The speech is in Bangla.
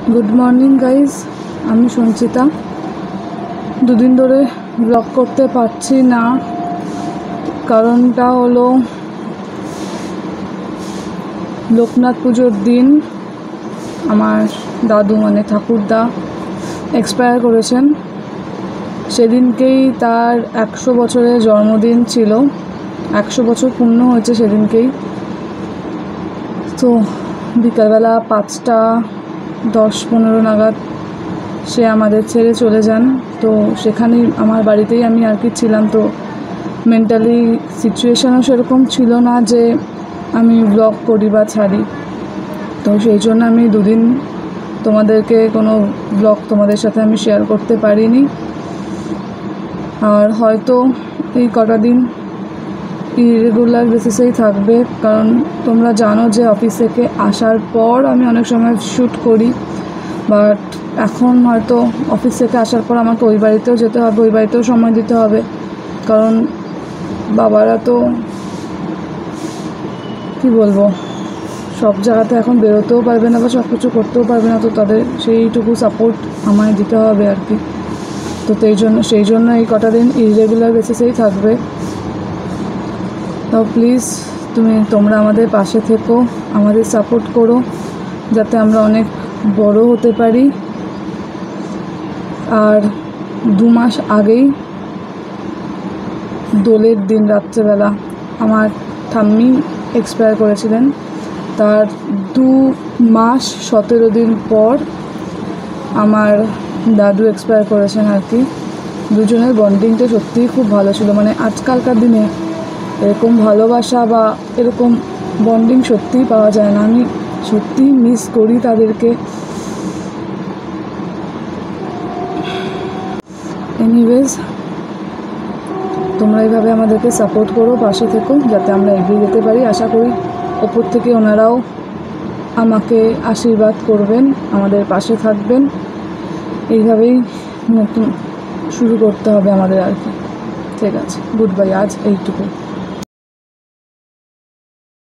গুড মর্নিং গাইজ, আমি সঞ্চিতা। দুদিন ধরে ব্লগ করতে পারছি না, কারণটা হলো লোকনাথ পুজোর দিন আমার দাদু মানে ঠাকুরদা এক্সপায়ার করেছেন। সেদিনকেই তার 100 বছরের জন্মদিন ছিল, 100 বছর পূর্ণ হয়েছে সেদিনকেই। তো বিকালবেলা 5টা 10-15 নাগাদ সে আমাদের ছেড়ে চলে যান। তো সেখানেই আমার বাড়িতেই আমি আর কি ছিলাম। তো মেন্টালি সিচুয়েশানও সেরকম ছিল না যে আমি ব্লগ করি বা ছাড়ি। তো সেই জন্য আমি দুদিন তোমাদেরকে কোনো ব্লগ তোমাদের সাথে আমি শেয়ার করতে পারিনি। আর হয়তো এই কটা দিন ইরেগুলার বেসিসেই থাকবে, কারণ তোমরা জানো যে অফিস থেকে আসার পর আমি অনেক সময় শ্যুট করি, বাট এখন হয়তো অফিস থেকে আসার পর আমাকে ওই বাড়িতেও যেতে হবে, ওই বাড়িতেও সময় দিতে হবে, কারণ বাবারা তো কী বলবো, সব জায়গাতে এখন বেরোতেও পারবে না বা সব কিছু করতেও পারবে না। তো তাদের সেইটুকু সাপোর্ট আমায় দিতে হবে আর কি। তো সেই জন্য এই কটা দিন ইরেগুলার বেসিসেই থাকবে। তো প্লিজ তোমরা আমাদের পাশে থেকো, আমাদের সাপোর্ট করো, যাতে আমরা অনেক বড় হতে পারি। আর 2 মাস আগেই দোলের দিন রাত্রেবেলা আমার ঠাম্মি এক্সপায়ার করেছিলেন। তার 2 মাস 17 দিন পর আমার দাদু এক্সপায়ার করেছেন আর কি। দুজনের বন্ডিংটা সত্যিই খুব ভালো ছিল, মানে আজকালকার দিনে এরকম ভালোবাসা বা এরকম বন্ডিং সত্যিই পাওয়া যায় না। আমি সত্যিই মিস করি তাদেরকে। এনিওয়েজ, তোমরা এইভাবে আমাদেরকে সাপোর্ট করো, পাশে থেকো, যাতে আমরা এগিয়ে যেতে পারি। আশা করি ওপর থেকে ওনারাও আমাকে আশীর্বাদ করবেন, আমাদের পাশে থাকবেন। এইভাবেই নতুন শুরু করতে হবে আমাদের আর কি। ঠিক আছে, গুড বাই, আজ এইটুকু।